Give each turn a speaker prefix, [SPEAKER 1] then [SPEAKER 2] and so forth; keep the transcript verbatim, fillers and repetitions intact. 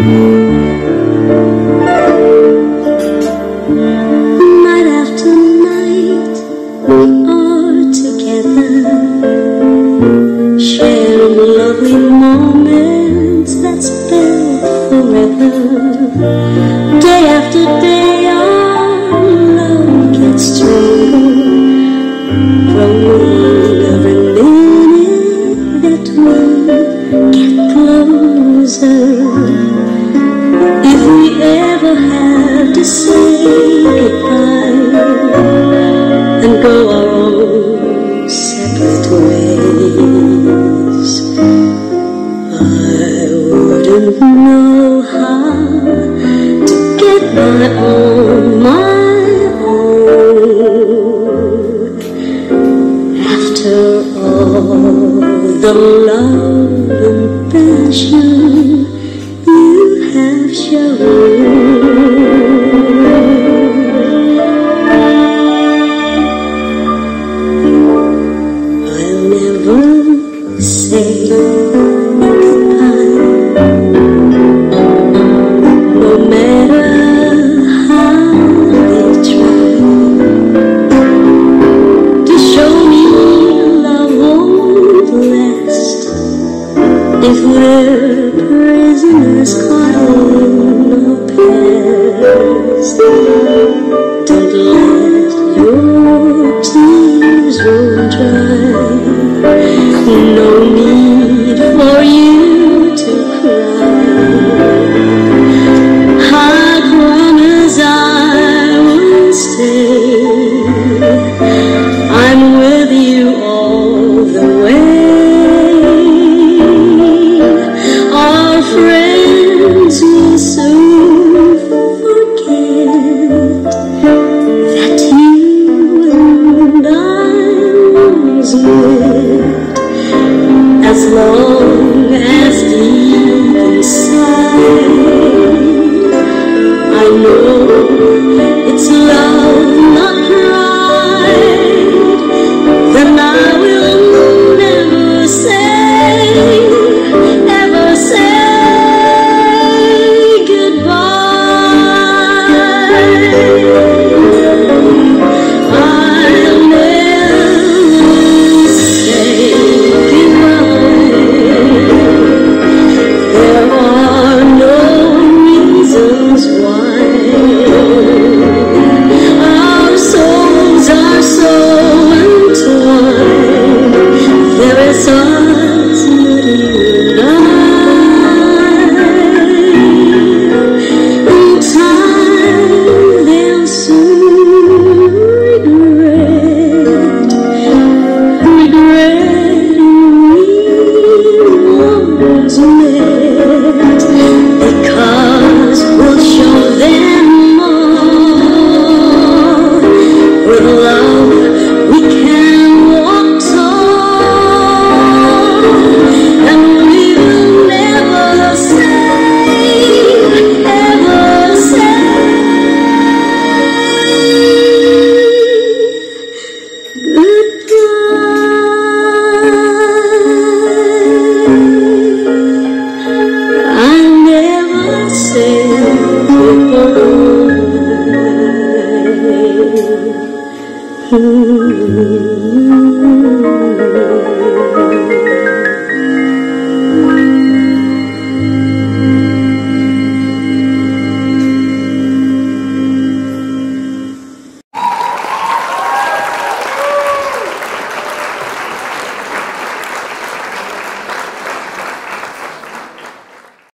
[SPEAKER 1] Night after night we are together, sharing lovely moments that spend forever. Day after day our love gets stronger, growing every minute that we get closer. If we ever have to say goodbye and go our own separate ways, I wouldn't know how to get my own, my own. After all the love and passion you have shown, I'll never say goodbye, no matter how they try to show me love won't last. If we're prisoners caught in our past, don't let your tears run dry. No need for you to cry. I promise I will stay. I'm with you all the way. Our friends will soon forget that you and I once met. As long as deep inside I know it's love, not pride, then I will never say, ever say goodbye. I'll never say goodbye. There are no reasons why. Our souls are so entwined. There is us, not you and I. In time they'll soon regret, regretting we once met, because we'll show them more. With love we can walk tall, and we will never say, ever say goodbye. I never say goodbye.